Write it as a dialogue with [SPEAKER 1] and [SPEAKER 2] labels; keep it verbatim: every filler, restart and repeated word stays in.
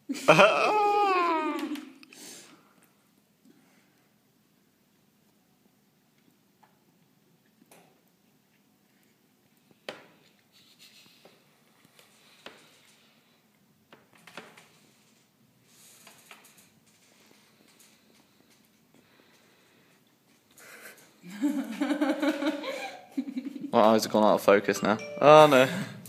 [SPEAKER 1] My eyes have gone out of focus now. Oh no.